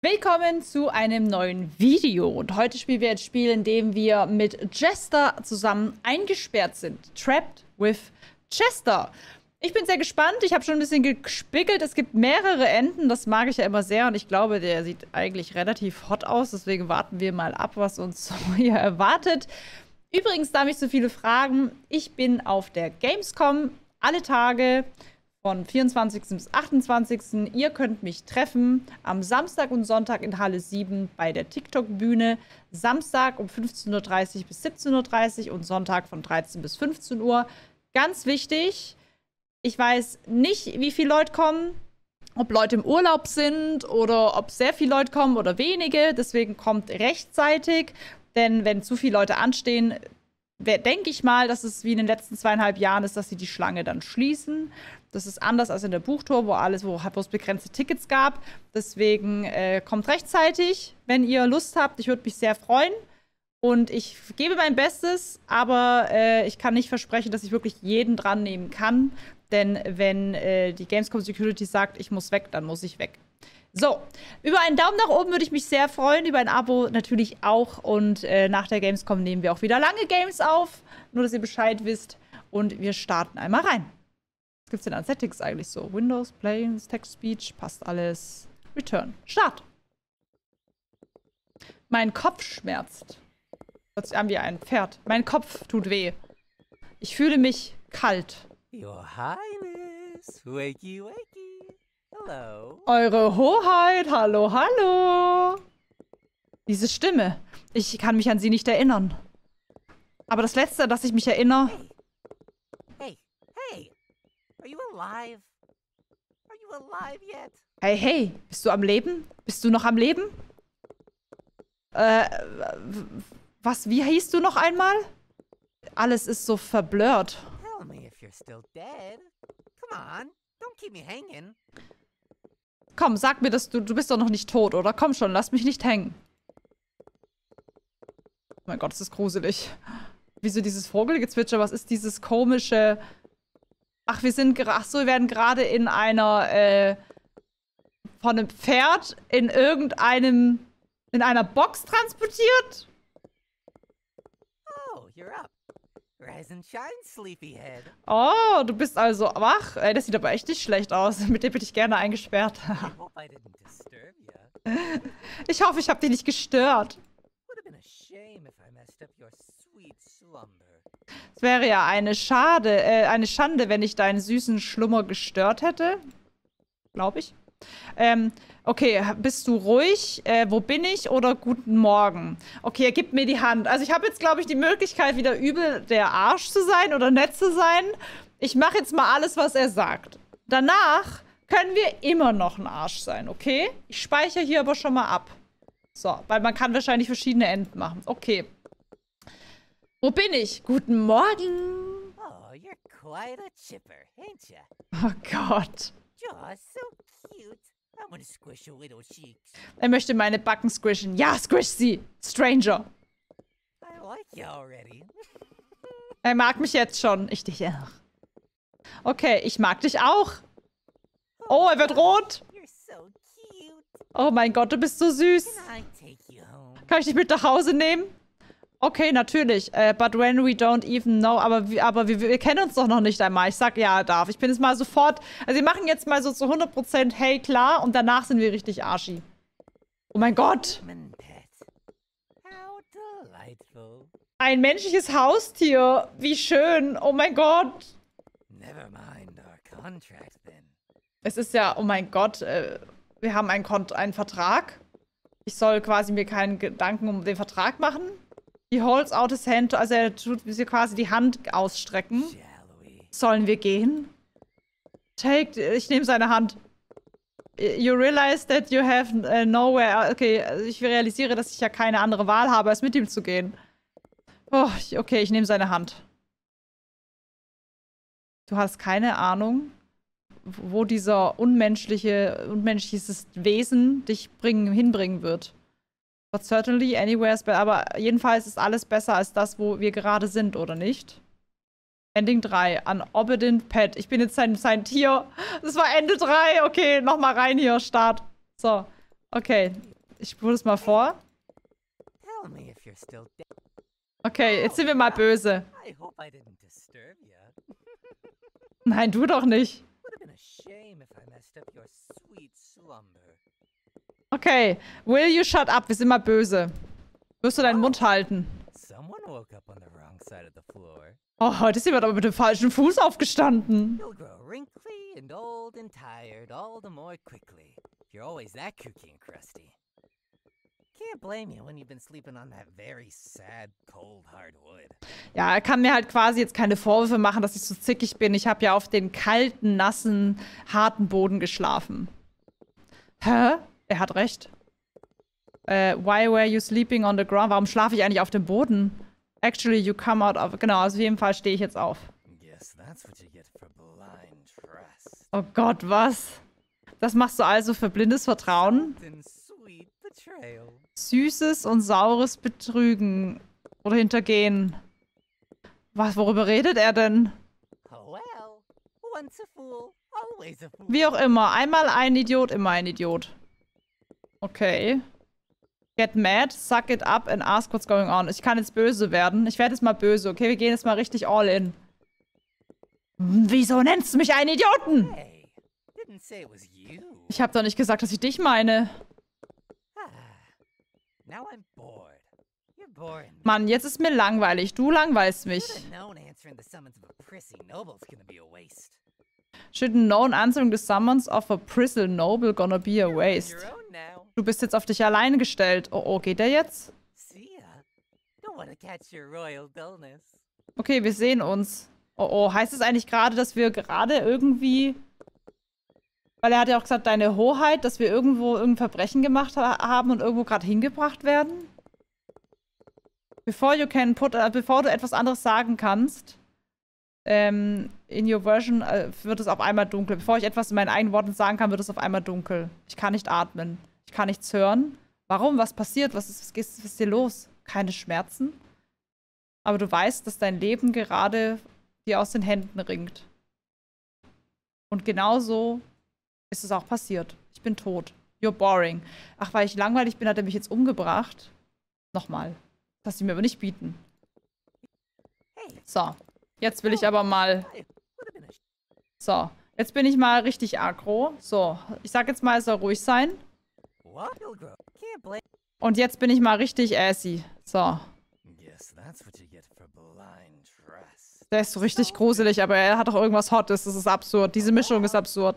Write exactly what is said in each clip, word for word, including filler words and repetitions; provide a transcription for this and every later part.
Willkommen zu einem neuen Video und heute spielen wir ein Spiel, in dem wir mit Jester zusammen eingesperrt sind. Trapped with Jester. Ich bin sehr gespannt, ich habe schon ein bisschen gespickelt, es gibt mehrere Enden, das mag ich ja immer sehr und ich glaube, der sieht eigentlich relativ hot aus, deswegen warten wir mal ab, was uns so hier erwartet. Übrigens, da mich so viele fragen, ich bin auf der Gamescom alle Tage von vierundzwanzigsten bis achtundzwanzigsten Ihr könnt mich treffen am Samstag und Sonntag in Halle sieben bei der TikTok-Bühne. Samstag um fünfzehn Uhr dreißig bis siebzehn Uhr dreißig und Sonntag von dreizehn bis fünfzehn Uhr. Ganz wichtig, ich weiß nicht, wie viele Leute kommen, ob Leute im Urlaub sind oder ob sehr viele Leute kommen oder wenige. Deswegen kommt rechtzeitig, denn wenn zu viele Leute anstehen, denke ich mal, dass es wie in den letzten zweieinhalb Jahren ist, dass sie die Schlange dann schließen. Das ist anders als in der Buchtour, wo alles, wo, wo es begrenzte Tickets gab. Deswegen äh, kommt rechtzeitig, wenn ihr Lust habt. Ich würde mich sehr freuen. Und ich gebe mein Bestes, aber äh, ich kann nicht versprechen, dass ich wirklich jeden dran nehmen kann. Denn wenn äh, die Gamescom Security sagt, ich muss weg, dann muss ich weg. So, über einen Daumen nach oben würde ich mich sehr freuen, über ein Abo natürlich auch. Und äh, nach der Gamescom nehmen wir auch wieder lange Games auf, nur dass ihr Bescheid wisst. Und wir starten einmal rein. Was gibt es denn an Settings eigentlich so? Windows, Play, Text, Speech, passt alles. Return. Start. Mein Kopf schmerzt. Hört sich an wie ein Pferd. Mein Kopf tut weh. Ich fühle mich kalt. Your Highness, wakey wakey. Hello. Eure Hoheit, hallo, hallo. Diese Stimme. Ich kann mich an sie nicht erinnern. Aber das Letzte, an das ich mich erinnere... Hey, hey, hey. Are you alive? Are you alive yet? Hey, hey, bist du am Leben? Bist du noch am Leben? Äh, was, wie hieß du noch einmal? Alles ist so verblurrt. Tell me if you're still dead. Come on, don't keep me hanging. Komm, sag mir, dass du, du bist doch noch nicht tot, oder? Komm schon, lass mich nicht hängen. Oh mein Gott, das ist gruselig. Wieso dieses Vogelgezwitscher? Was ist dieses komische... Ach, wir sind gerade... Ach so, wir werden gerade in einer, äh... von einem Pferd in irgendeinem... in einer Box transportiert? Oh, you're up. Rise and shine, sleepyhead. Oh, du bist also wach. Ey, das sieht aber echt nicht schlecht aus. Mit dem bin ich gerne eingesperrt. I hope I didn't disturb you. Ich hoffe, ich habe dich nicht gestört. Would have been a shame if I messed up your sweet slumber. Es wäre ja eine Schade, äh, eine Schande, wenn ich deinen süßen Schlummer gestört hätte. Glaube ich. Ähm, okay, bist du ruhig? Äh, wo bin ich? Oder guten Morgen? Okay, er gibt mir die Hand. Also ich habe jetzt, glaube ich, die Möglichkeit, wieder übel der Arsch zu sein oder nett zu sein. Ich mache jetzt mal alles, was er sagt. Danach können wir immer noch ein Arsch sein, okay? Ich speichere hier aber schon mal ab. So, weil man kann wahrscheinlich verschiedene Enden machen. Okay. Wo bin ich? Guten Morgen. Oh, you're quite a chipper, ain't ya? Oh Gott. Just so cute. I want to squish your little cheeks. Er möchte meine Backen squishen. Ja, squish sie. Stranger. I like you already. Er mag mich jetzt schon. Ich dich auch. Okay, ich mag dich auch. Oh, er wird rot. You're so cute. Oh mein Gott, du bist so süß. Can I take you home? Kann ich dich mit nach Hause nehmen? Okay, natürlich. Äh, but when we don't even know. Aber, wir, aber wir, wir kennen uns doch noch nicht einmal. Ich sag, ja, er darf. Ich bin jetzt mal sofort... Also wir machen jetzt mal so zu hundert Prozent hey, klar. Und danach sind wir richtig arschi. Oh mein Gott. Human pet. How delightful. Ein menschliches Haustier. Wie schön. Oh mein Gott. Never mind our contract then. Es ist ja, oh mein Gott, äh, wir haben einen, Kont einen Vertrag. Ich soll quasi mir keinen Gedanken um den Vertrag machen. He holds out his hand, also er tut sie quasi die Hand ausstrecken. Shall we? Sollen wir gehen? Take, ich nehme seine Hand. You realize that you have uh, nowhere. Okay, also ich realisiere, dass ich ja keine andere Wahl habe, als mit ihm zu gehen. Oh, okay, ich nehme seine Hand. Du hast keine Ahnung, wo dieser unmenschliche, unmenschliches Wesen dich bringen, hinbringen wird. But certainly anywhere is better. Aber jedenfalls ist alles besser als das, wo wir gerade sind, oder nicht? Ending drei. An Obedient Pet. Ich bin jetzt sein, sein Tier. Das war Ende drei. Okay, nochmal rein hier. Start. So. Okay. Ich spule es mal vor. Tell me if you're still dead. Okay, jetzt sind wir mal böse. I hope I didn't disturb you. Nein, du doch nicht. Would have been a shame if I messed up your sweet slumber. Okay, will you shut up? Wir sind mal böse. Wirst du deinen Mund halten? Someone woke up on the wrong side of the floor. Oh, heute ist jemand aber mit dem falschen Fuß aufgestanden. You'll grow wrinkly and old and tired all the more quickly. If you're always that kooky and crusty. Can't blame you when you've been sleeping on that very sad, cold, hard wood. Ja, er kann mir halt quasi jetzt keine Vorwürfe machen, dass ich so zickig bin. Ich habe ja auf den kalten, nassen, harten Boden geschlafen. Hä? Er hat recht. Äh, why were you sleeping on the ground? Warum schlafe ich eigentlich auf dem Boden? Actually, you come out of... Genau, also auf jeden Fall stehe ich jetzt auf. Guess that's what you get for blind trust. Oh Gott, was? Das machst du also für blindes Vertrauen? And sweet betrayal. Süßes und saures Betrügen oder Hintergehen. Was, worüber redet er denn? Oh well. Once a fool, always a fool. Wie auch immer. Einmal ein Idiot, immer ein Idiot. Okay. Get mad, suck it up and ask what's going on. Ich kann jetzt böse werden. Ich werde jetzt mal böse, okay? Wir gehen jetzt mal richtig all in. Wieso nennst du mich einen Idioten? Hey, didn't say it was you. Ich habe doch nicht gesagt, dass ich dich meine. Ah, now I'm bored. You're boring. me. Mann, jetzt ist mir langweilig. Du langweilst mich. Should've known answering the summons of a prissy noble's gonna be a waste. Shouldn't known answering the summons of a Prizzle Noble gonna be a You're on waste. your own now. Du bist jetzt auf dich allein gestellt. Oh, oh, geht der jetzt? See ya. Don't wanna catch your royal dullness. Okay, wir sehen uns. Oh, oh, heißt es eigentlich gerade, dass wir gerade irgendwie... Weil er hat ja auch gesagt, deine Hoheit, dass wir irgendwo irgendein Verbrechen gemacht ha haben und irgendwo gerade hingebracht werden? Before you can put... Äh, bevor du etwas anderes sagen kannst, ähm, in your version äh, wird es auf einmal dunkel. Bevor ich etwas in meinen eigenen Worten sagen kann, wird es auf einmal dunkel. Ich kann nicht atmen. Ich kann nichts hören. Warum? Was passiert? Was ist, was ist, was ist hier los? Keine Schmerzen? Aber du weißt, dass dein Leben gerade dir aus den Händen ringt. Und genauso ist es auch passiert. Ich bin tot. You're boring. Ach, weil ich langweilig bin, hat er mich jetzt umgebracht. Nochmal. Das sie mir aber nicht bieten. Hey, So. Jetzt will ich aber mal... I would've been a sh- So. Jetzt bin ich mal richtig aggro. So. Ich sag jetzt mal, er soll ruhig sein. What? You'll grow. Can't blame. Und jetzt bin ich mal richtig assy. So. Guess that's what you get for blind trust. Der ist so richtig gruselig, aber er hat doch irgendwas Hottes. Das ist absurd. Diese Mischung ist absurd.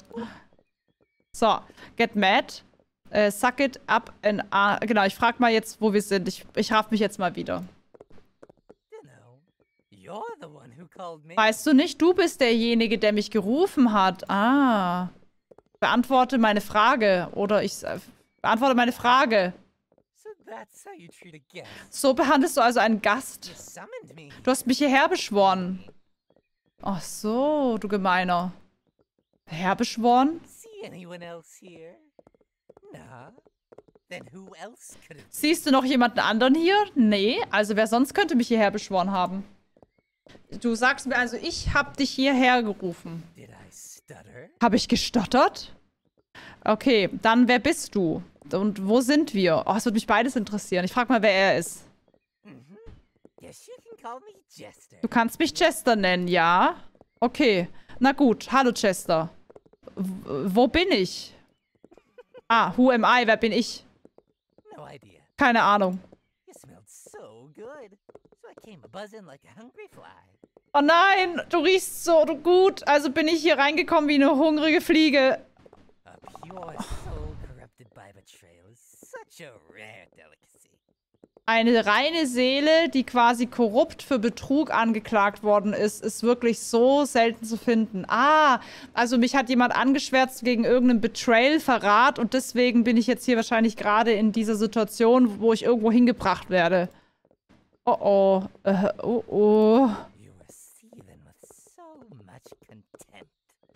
So. Get mad. Äh, suck it up and... Uh, genau, ich frag mal jetzt, wo wir sind. Ich, ich raff mich jetzt mal wieder. Dunno. You're the one who called me. Weißt du nicht, du bist derjenige, der mich gerufen hat. Ah. Beantworte meine Frage. Oder ich... Äh, beantworte meine Frage. So that's how you treat a guest. So behandelst du also einen Gast. You summoned me. Du hast mich hierher beschworen. Ach so, du Gemeiner. Herbeschworen? See anyone else here? Nah. Then who else could it be? Siehst du noch jemanden anderen hier? Nee, also wer sonst könnte mich hierher beschworen haben? Du sagst mir also, ich hab dich hierher gerufen. Did I stutter? Habe ich gestottert? Okay, dann wer bist du? Und wo sind wir? Oh, es würde mich beides interessieren. Ich frag mal, wer er ist. Mhm. Guess you can call me Jester. Du kannst mich Chester nennen, ja? Okay, na gut. Hallo, Chester. W wo bin ich? Ah, who am I? Wer bin ich? No idea. Keine Ahnung. You smelled so good. So I came buzzing like a hungry fly. Oh nein, du riechst so gut. Also bin ich hier reingekommen wie eine hungrige Fliege. A pure soul corrupted by betrayal is such a rare delicacy. Eine reine Seele, die quasi korrupt für Betrug angeklagt worden ist, ist wirklich so selten zu finden. Ah, also mich hat jemand angeschwärzt wegen irgendeinem Betrayal, Verrat und deswegen bin ich jetzt hier wahrscheinlich gerade in dieser Situation, wo ich irgendwo hingebracht werde. Oh oh, äh, oh oh. You were seething with so much contempt.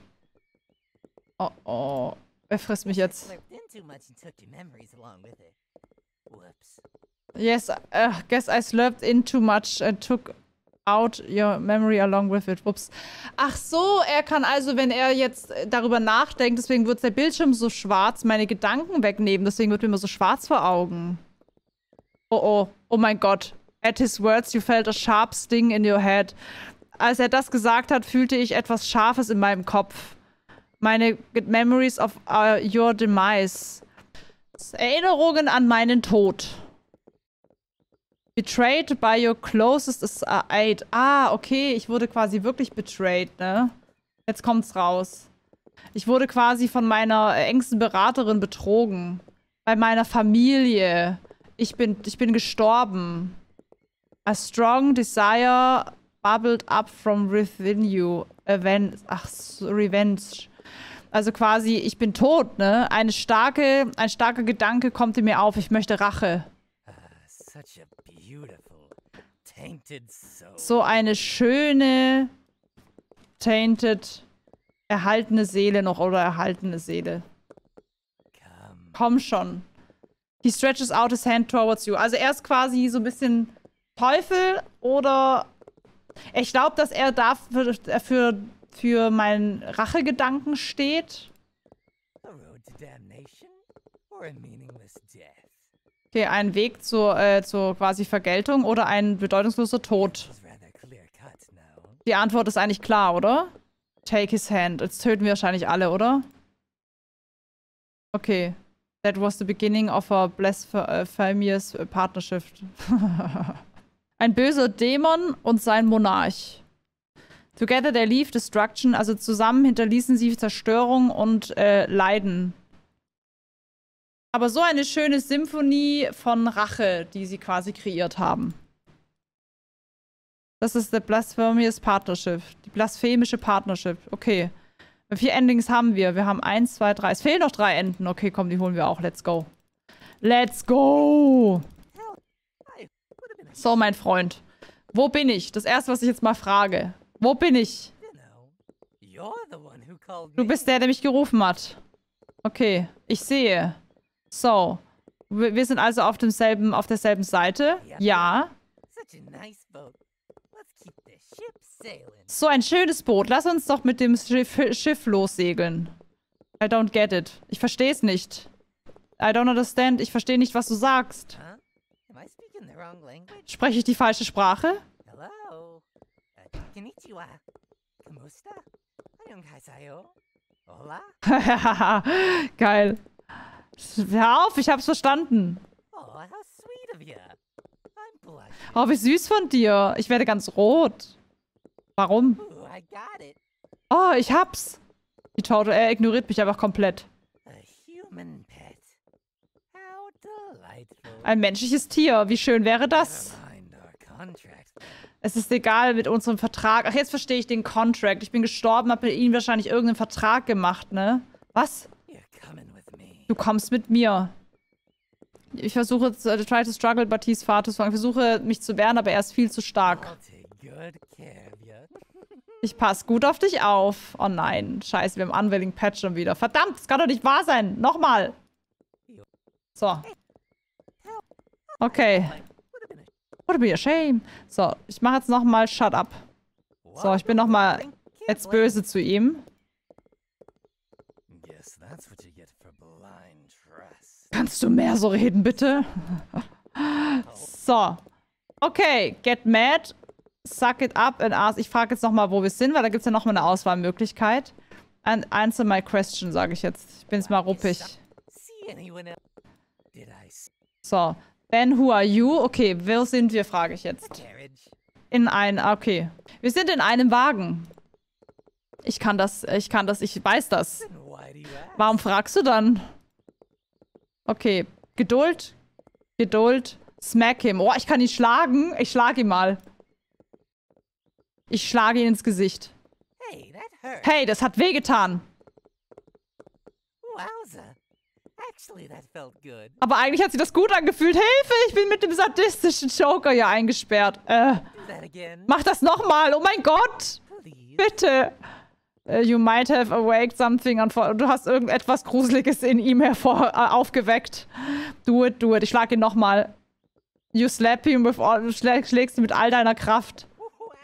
Oh oh, er frisst mich jetzt. Slipped in too much and took your memories along with it. Whoops. Yes, I uh, guess I slurped in too much and took out your memory along with it. Ups. Ach so, er kann also, wenn er jetzt darüber nachdenkt, deswegen wird der Bildschirm so schwarz, meine Gedanken wegnehmen. Deswegen wird mir immer so schwarz vor Augen. Oh, oh. Oh mein Gott. At his words, you felt a sharp sting in your head. Als er das gesagt hat, fühlte ich etwas Scharfes in meinem Kopf. Meine Memories of uh, your demise. Erinnerungen an meinen Tod. Betrayed by your closest aid. Ah, okay, ich wurde quasi wirklich betrayed, ne? Jetzt kommt's raus. Ich wurde quasi von meiner engsten Beraterin betrogen. Bei meiner Familie. Ich bin, ich bin gestorben. A strong desire bubbled up from within you. Aven Ach, Revenge. Also quasi, ich bin tot, ne? Eine starke, ein starker Gedanke kommt in mir auf. Ich möchte Rache. Uh, such a beautiful, tainted soul. So eine schöne, tainted, erhaltene Seele noch oder erhaltene Seele. Come. Komm schon. He stretches out his hand towards you. Also er ist quasi so ein bisschen Teufel oder ich glaube, dass er dafür für, für meinen Rachegedanken steht. A road to damnation or a meaningless death? Okay, ein Weg zur, äh, zur quasi Vergeltung oder ein bedeutungsloser Tod. It's rather clear cut now. Die Antwort ist eigentlich klar, oder? Take his hand. Jetzt töten wir wahrscheinlich alle, oder? Okay. That was the beginning of a blasphemous partnership. Ein böser Dämon und sein Monarch. Together they leave destruction. Also zusammen hinterließen sie Zerstörung und äh, Leiden. Aber so eine schöne Symphonie von Rache, die sie quasi kreiert haben. Das ist the blasphemous partnership. Die blasphemische Partnership. Okay. Wie viele Endings haben wir? Wir haben eins, zwei, drei. Es fehlen noch drei Enden. Okay, komm, die holen wir auch. Let's go. Let's go! So, mein Freund. Wo bin ich? Das erste, was ich jetzt mal frage. Wo bin ich? Du bist der, der mich gerufen hat. Okay, ich sehe. So. Wir sind also auf demselben, auf derselben Seite. Ja. So ein schönes Boot. Lass uns doch mit dem Schiff, Schiff lossegeln. I don't get it. Ich verstehe es nicht. I don't understand. Ich verstehe nicht, was du sagst. Spreche ich die falsche Sprache? Hello. Konnichiwa. Kamusta? Hola? Geil. Hör auf, ich hab's verstanden. Oh, how sweet of you. I'm blushing. Oh, wie süß von dir. Ich werde ganz rot. Warum? Ooh, I got it. Oh, ich hab's. Die Toto, er ignoriert mich einfach komplett. A human pet. How delightful. Ein menschliches Tier. Wie schön wäre das? Never mind our contract. Es ist egal mit unserem Vertrag. Ach, jetzt verstehe ich den Contract. Ich bin gestorben, hab mit ihm wahrscheinlich irgendeinen Vertrag gemacht, ne? Was? You're coming with me. Du kommst mit mir. Ich versuche, uh, try to struggle, but he's far too strong. Ich versuche, mich zu wehren, aber er ist viel zu stark. I'll take good care of you. Ich passe gut auf dich auf. Oh nein. Scheiße, wir haben Unwilling Patch schon wieder. Verdammt, das kann doch nicht wahr sein. Nochmal. So. Okay. Would be a shame. So, ich mache jetzt nochmal Shut Up. So, ich bin nochmal jetzt böse zu ihm. Kannst du mehr so reden, bitte? So. Okay, get mad. Suck it up and ask. Ich frage jetzt nochmal, wo wir sind, weil da gibt es ja nochmal eine Auswahlmöglichkeit. And answer my question, sage ich jetzt. Ich bin jetzt mal ruppig. So. Ben, who are you? Okay, wo sind wir, frage ich jetzt. In ein, okay. Wir sind in einem Wagen. Ich kann das, ich kann das, ich weiß das. Warum fragst du dann? Okay, Geduld. Geduld. Smack him. Oh, ich kann ihn schlagen. Ich schlage ihn mal. Ich schlage ihn ins Gesicht. Hey, das hat wehgetan. Aber eigentlich hat sich das gut angefühlt. Hilfe, ich bin mit dem sadistischen Joker hier eingesperrt. Äh, mach das nochmal. Oh mein Gott. Bitte. Uh, you might have awaked something. Du hast irgendetwas Gruseliges in ihm hervor äh, aufgeweckt. Do it, do it. Ich schlag ihn nochmal. You slap him with all, schlägst ihn mit all deiner Kraft.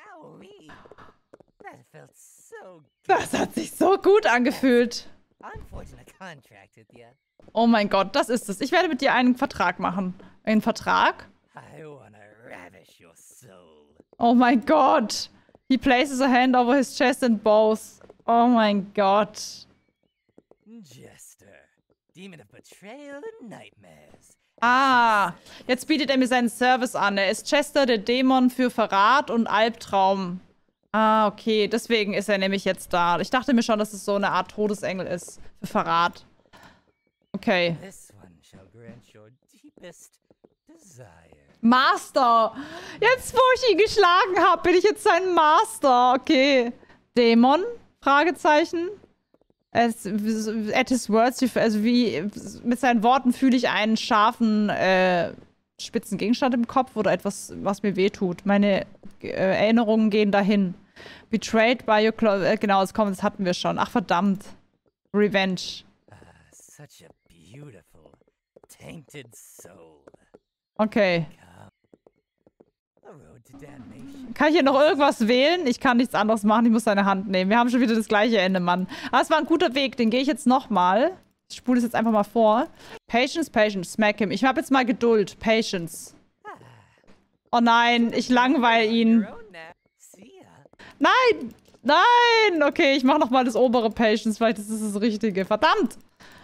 so Das hat sich so gut angefühlt. I'm forging a contract with you. Oh mein Gott, das ist es. Ich werde mit dir einen Vertrag machen. Einen Vertrag? I wanna ravish your soul. Oh mein Gott. He places a hand over his chest and bows. Oh mein Gott. Jester, demon of betrayal and nightmares. Ah, jetzt bietet er mir seinen Service an. Er ist Chester, der Dämon für Verrat und Albtraum. Ah, okay. Deswegen ist er nämlich jetzt da. Ich dachte mir schon, dass es so eine Art Todesengel ist. Für Verrat. Okay. This one shall grant your deepest desire. Master! Jetzt, wo ich ihn geschlagen habe, bin ich jetzt sein Master. Okay. Dämon? Fragezeichen. As, at his words, also wie mit seinen Worten fühle ich einen scharfen, äh, spitzen Gegenstand im Kopf oder etwas, was mir wehtut. Meine äh, Erinnerungen gehen dahin. Betrayed by your clo äh, genau, das kommt, das hatten wir schon. Ach verdammt. Revenge. Ah, such a beautiful, tainted soul. Okay. A road to damnation. Kann ich hier noch irgendwas wählen? Ich kann nichts anderes machen. Ich muss seine Hand nehmen. Wir haben schon wieder das gleiche Ende, Mann. Aber es war ein guter Weg. Den gehe ich jetzt nochmal. Ich spule es jetzt einfach mal vor. Patience, Patience. Smack him. Ich habe jetzt mal Geduld. Patience. Oh nein, ich langweile ihn. Your own now. See ya. Nein! Nein! Okay, ich mache nochmal das obere Patience. Vielleicht ist das das Richtige. Verdammt!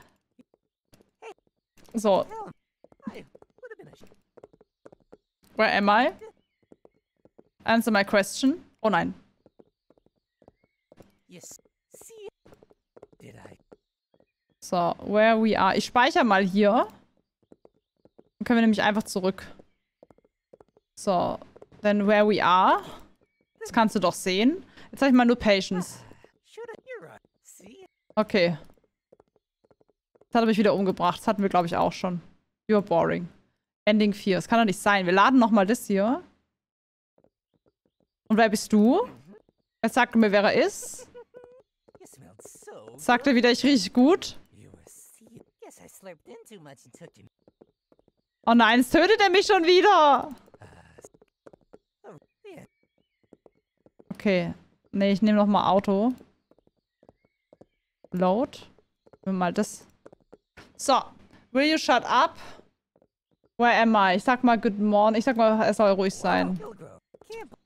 So. Tell him. I would have been a sh- Where am I? Answer my question. Oh nein. Yes. See ya. Did I? So, where we are. Ich speichere mal hier. Dann können wir nämlich einfach zurück. So, then where we are. Das kannst du doch sehen. Jetzt habe ich mal nur Patience. Should I? You're right. See ya. Okay. Das hat er mich wieder umgebracht. Das hatten wir, glaube ich, auch schon. You're boring. Ending vier. Das kann doch nicht sein. Wir laden nochmal das hier. Und wer bist du? Er sagt mir, wer er ist. You smelled so Sagt er wieder, ich rieche gut. You were see. Guess I slurped in too much and took you. Oh nein, jetzt tötet er mich schon wieder. Uh, oh, yeah. Okay. Nee, ich nehme nochmal Auto. Load. Nehmen wir mal das. So. Will you shut up? Where am I? Ich sag mal good morning. Ich sag mal, er soll ruhig sein. Wow, Pilgrim. Can't b-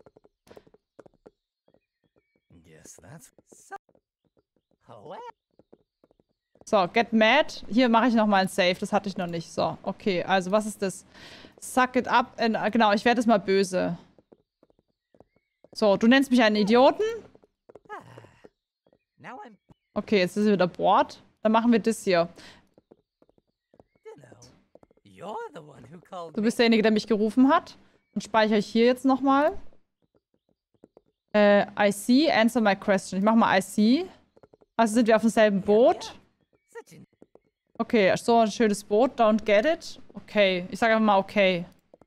Guess that's so. Oh, well. So, get mad. Hier mache ich nochmal ein Save. Das hatte ich noch nicht. So, okay. Also, was ist das? Suck it up. And, genau, ich werde jetzt mal böse. So, du nennst mich einen Idioten? Ah. Now I'm, Okay, jetzt ist er wieder bored. Dann machen wir das hier. you know, you're the one who called Du me. bist derjenige, der mich gerufen hat. Dann speichere ich hier jetzt nochmal. Äh, I see. Answer my question. Ich mache mal I see. Also sind wir auf demselben Boot. Such an Okay, so ein schönes Boot. Don't get it. Okay. Ich sage einfach mal okay.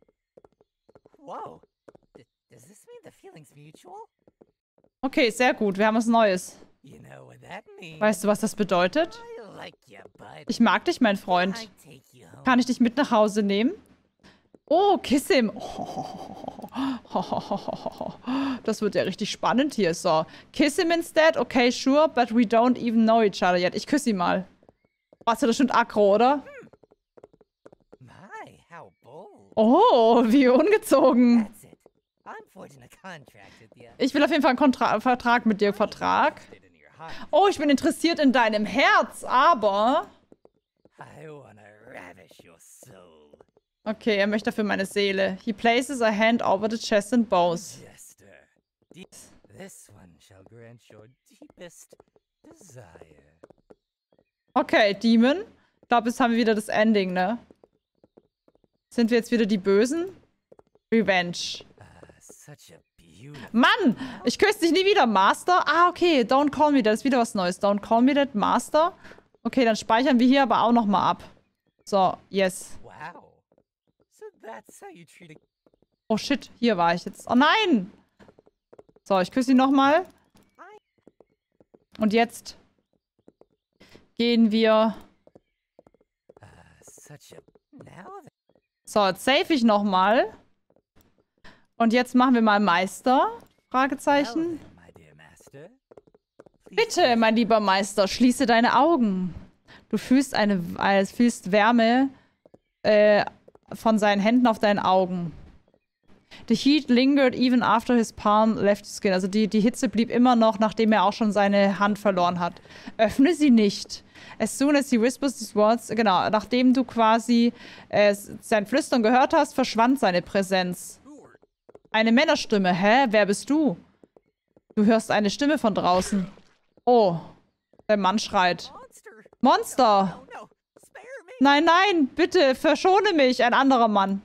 whoa. D- does this mean the feeling's mutual? Okay, sehr gut. Wir haben was Neues. You know what that means. Weißt du, was das bedeutet? I like you, bud. Ich mag dich, mein Freund. I take you home. Kann ich dich mit nach Hause nehmen? Oh, kiss him. Das wird ja richtig spannend hier. So, kiss him instead? Okay, sure, but we don't even know each other yet. Ich küsse ihn mal. Was, das stimmt aggro, oder? My, how bold. Oh, wie ungezogen. That's it. I'm forging a contract with you. Ich will auf jeden Fall einen Kontra Vertrag mit dir. Vertrag? Interested in your heart. Oh, ich bin interessiert in deinem Herz, aber... I wanna ravish your soul. Okay, er möchte dafür meine Seele. He places a hand over the chest and bows. Jester. De- this one shall grant your deepest desire. Okay, Demon. Ich glaube, jetzt haben wir wieder das Ending, ne? Sind wir jetzt wieder die Bösen? Revenge. Ah, such a beautiful. Mann! Ich küsse dich nie wieder, Master. Ah, okay. Don't call me that. Das ist wieder was Neues. Don't call me that, Master. Okay, dann speichern wir hier aber auch nochmal ab. So, yes. Wow. So that's how you treat a. Oh, shit. Hier war ich jetzt. Oh, nein! So, ich küsse ihn nochmal. Und jetzt gehen wir... Ah, such a. Now that. So, jetzt save ich nochmal. Und jetzt machen wir mal Meister. Well Fragezeichen. then, my dear master. Bitte, mein lieber Meister, schließe deine Augen. Du fühlst eine, äh, fühlst Wärme äh, von seinen Händen auf deinen Augen. The heat lingered even after his palm left his skin. Also die, die Hitze blieb immer noch, nachdem er auch schon seine Hand verloren hat. Öffne sie nicht. As soon as he whispers these words, genau, nachdem du quasi äh, sein Flüstern gehört hast, verschwand seine Präsenz. Eine Männerstimme. Hä? Wer bist du? Du hörst eine Stimme von draußen. Oh, der Mann schreit. Monster! Nein, nein, bitte, verschone mich, ein anderer Mann.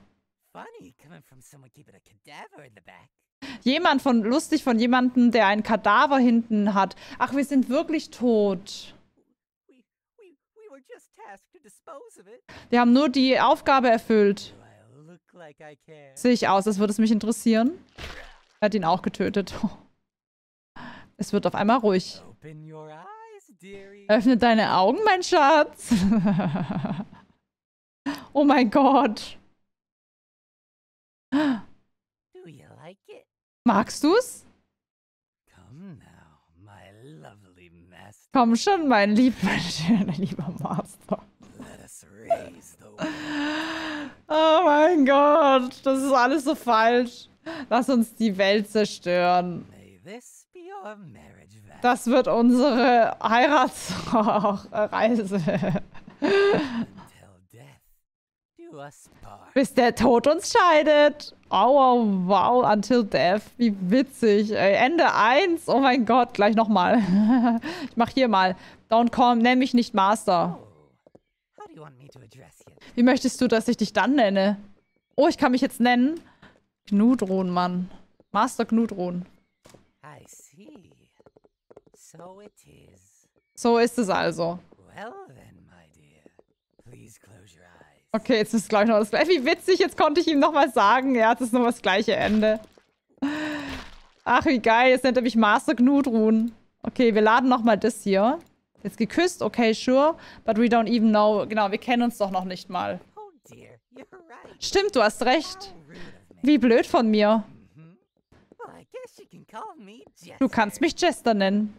Jemand von, lustig von jemandem, der ein Kadaver hinten hat. Ach, wir sind wirklich tot. Wir haben nur die Aufgabe erfüllt. Sehe ich aus, als würde es mich interessieren. Er hat ihn auch getötet. Es wird auf einmal ruhig. Öffne deine Augen, mein Schatz. Oh mein Gott. Magst du's? Komm schon, mein lieb, mein lieber Master. Oh mein Gott, das ist alles so falsch. Lass uns die Welt zerstören. Das wird unsere Heiratsreise. Bis der Tod uns scheidet. Oh, oh, wow, until death. Wie witzig. Ey, Ende eins. Oh mein Gott, gleich nochmal. Ich mach hier mal. Don't call, nenn mich nicht Master. Wie möchtest du, dass ich dich dann nenne? Oh, ich kann mich jetzt nennen. Gnudrun, Mann. Master Gnudrun. So ist es also. Okay, jetzt ist gleich noch das gleiche. Wie witzig, jetzt konnte ich ihm noch mal sagen. Ja, das ist noch das gleiche Ende. Ach, wie geil. Jetzt nennt er mich Master Gnudrun. Okay, wir laden noch mal das hier. Jetzt geküsst, okay, sure. But we don't even know. Genau, wir kennen uns doch noch nicht mal. Stimmt, du hast recht. Wie blöd von mir. Du kannst mich Jester nennen.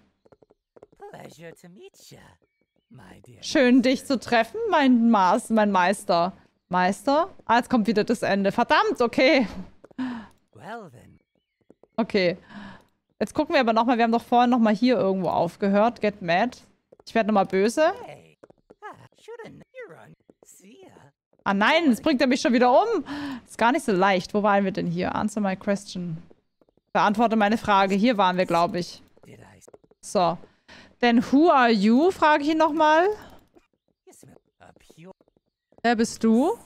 Schön, dich zu treffen, mein Maß, mein Meister. Meister? Ah, jetzt kommt wieder das Ende. Verdammt, okay. Okay. Jetzt gucken wir aber nochmal. Wir haben doch vorhin nochmal hier irgendwo aufgehört. Get mad. Ich werde nochmal böse. Ah nein, jetzt bringt er mich schon wieder um. Ist gar nicht so leicht. Wo waren wir denn hier? Answer my question. Beantworte meine Frage. Hier waren wir, glaube ich. So. Denn who are you? Frage ich ihn nochmal. Wer bist du?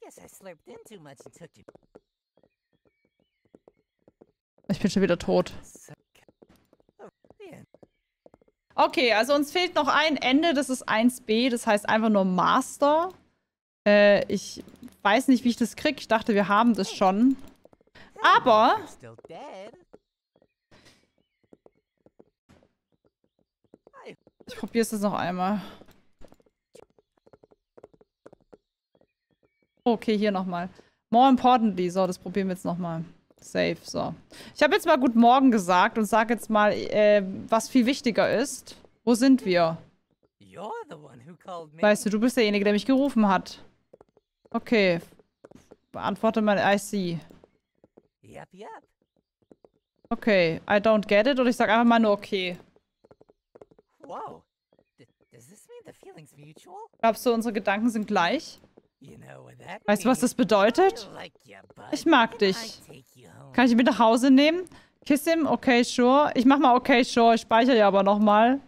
Ich bin schon wieder tot. Okay, also uns fehlt noch ein Ende. Das ist eins b. Das heißt einfach nur Master. Äh, ich weiß nicht, wie ich das kriege. Ich dachte, wir haben das schon. Aber... Ich probiere es jetzt noch einmal. Okay, hier nochmal. More importantly. So, das probieren wir jetzt nochmal. Safe, so. Ich habe jetzt mal Guten Morgen gesagt und sage jetzt mal, äh, was viel wichtiger ist. Wo sind wir? Weißt du, du bist derjenige, der mich gerufen hat. Okay. Beantworte mal I see. Okay, I don't get it. Oder ich sage einfach mal nur okay. Glaubst du, unsere Gedanken sind gleich? Weißt du, was das bedeutet? Ich mag dich. Kann ich ihn mit nach Hause nehmen? Kiss him? Okay, sure. Ich mach mal okay, sure. Ich speichere ja aber nochmal.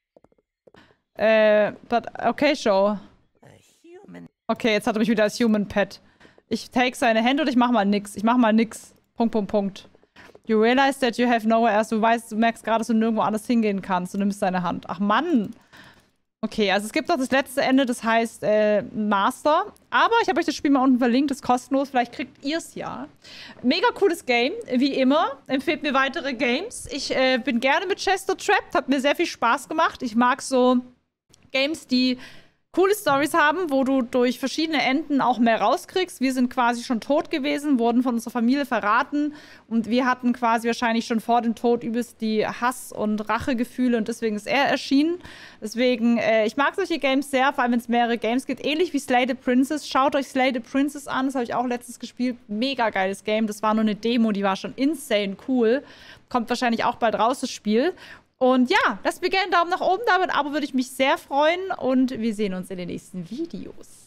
Äh, but okay, sure. Okay, jetzt hat er mich wieder als Human Pet. Ich take seine Hände und ich mach mal nix. Ich mach mal nix. Punkt, Punkt, Punkt. You realize that you have nowhere else. Du weißt, du merkst gerade, dass du nirgendwo anders hingehen kannst. Du nimmst seine Hand. Ach, Mann. Okay, also es gibt noch das letzte Ende, das heißt äh, Master. Aber ich habe euch das Spiel mal unten verlinkt, das ist kostenlos. Vielleicht kriegt ihr es ja. Mega cooles Game, wie immer. Empfehlt mir weitere Games. Ich äh, bin gerne mit Chester Trapped, hat mir sehr viel Spaß gemacht. Ich mag so Games, die coole Stories haben, wo du durch verschiedene Enden auch mehr rauskriegst. Wir sind quasi schon tot gewesen, wurden von unserer Familie verraten und wir hatten quasi wahrscheinlich schon vor dem Tod übelst die Hass- und Rachegefühle und deswegen ist er erschienen. Deswegen, äh, ich mag solche Games sehr, vor allem wenn es mehrere Games gibt. Ähnlich wie Slay the Princess. Schaut euch Slay the Princess an, das habe ich auch letztens gespielt. Mega geiles Game. Das war nur eine Demo, die war schon insane cool. Kommt wahrscheinlich auch bald raus, das Spiel. Und ja, lasst mir gerne einen Daumen nach oben da, mit ein Abo würde ich mich sehr freuen und wir sehen uns in den nächsten Videos.